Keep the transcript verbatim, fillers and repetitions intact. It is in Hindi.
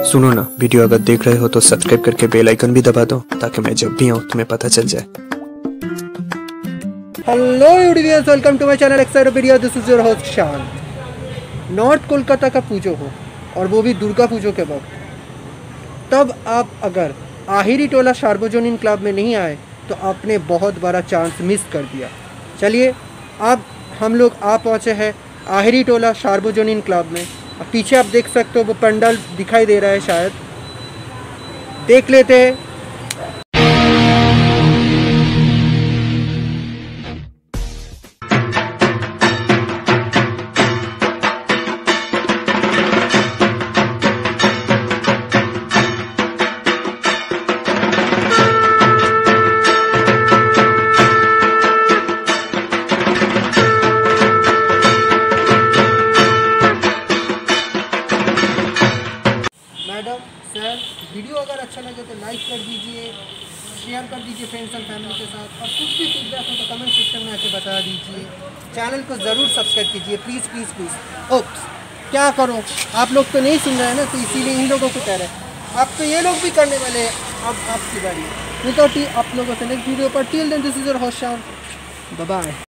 सुनो ना, वीडियो अगर देख रहे हो तो सब्सक्राइब करके बेल आइकन भी दबा दो ताकि मैं जब भी आऊँ तुम्हें पता चल जाए। Hello audiences, welcome to my channel Excitopedia. This is your host Shaan. North Kolkata का पूजो हो और वो भी दुर्गा पूजो के वक्त, तब आप अगर आहिरीटोला सार्वजनीन क्लब में नहीं आए तो आपने बहुत बड़ा चांस मिस कर दिया। चलिए अब हम लोग आ पहुँचे हैं आहिरीटोला सार्वजनीन क्लब में। अब पीछे आप देख सकते हो वो पंडाल दिखाई दे रहा है, शायद देख लेते हैं। मैडम सर, वीडियो अगर अच्छा लगे तो लाइक कर दीजिए, शेयर कर दीजिए फ्रेंड्स एंड फैमिली के साथ, और कुछ भी फीडबैक हो तो कमेंट सेक्शन में आके बता दीजिए। चैनल को ज़रूर सब्सक्राइब कीजिए, प्लीज़ प्लीज़ प्लीज़। ओप्स, क्या करूँ, आप लोग तो नहीं सुन रहे हैं ना, तो इसीलिए इन लोगों को कह रहे हैं। अब तो ये लोग भी करने वाले हैं, अब आपकी बारी है। तो आप लोगों से नेक्स्ट वीडियो पर, till then this is your host Shaan, bye bye.